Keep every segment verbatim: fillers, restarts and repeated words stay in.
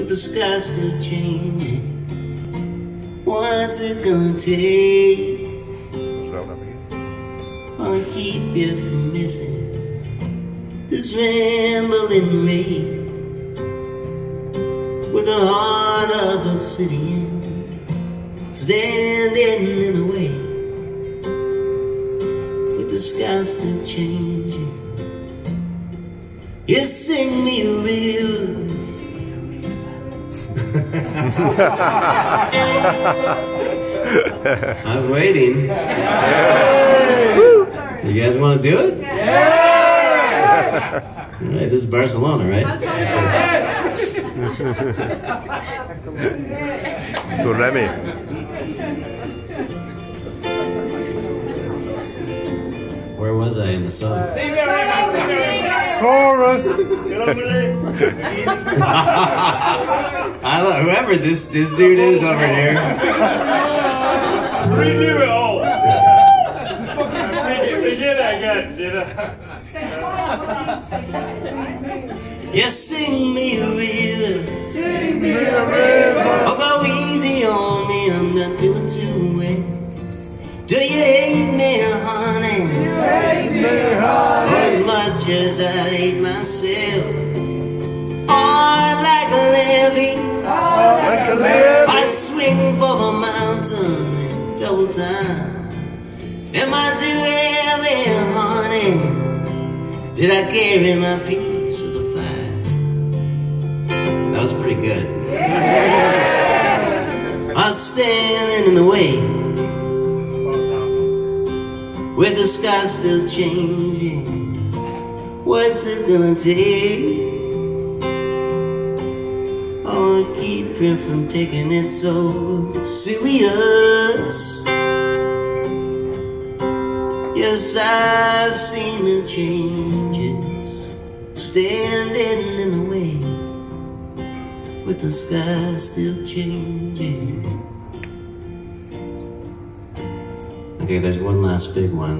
but the sky's still changing. What's it gonna take? I'll keep you from missing this rambling rain with a heart of obsidian standing in the way, with the sky still changing. You sing me a river. I was waiting. You guys want to do it? Yeah! All right, this is Barcelona, right? To Remy. Where was I in the song? Chorus! I don't, whoever this this dude is over here. Redo it all. Forget I got it. You sing me a river. Sing me a river. Oh, go easy on me, I'm not doing too well. Do you hate me, honey? You hate me, honey. As much as I hate myself. Oh, like a levee. Oh, like a levee. I swing for the mountain in double time. Am I too heavy, honey? Did I carry my piece of the fire? That was pretty good. Yeah. I'm standing in the way, with the sky still changing. What's it gonna take? Oh, keep you from taking it so serious. Yes, I've seen the changes standing in the way, with the sky still changing. Okay, there's one last big one.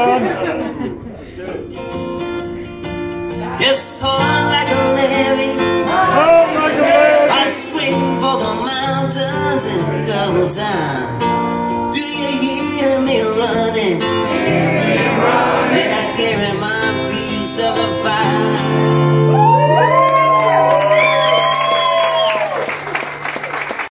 Yes, hold like a levee. Hold like a levee. I swing for the mountains in double time. Do you hear me running?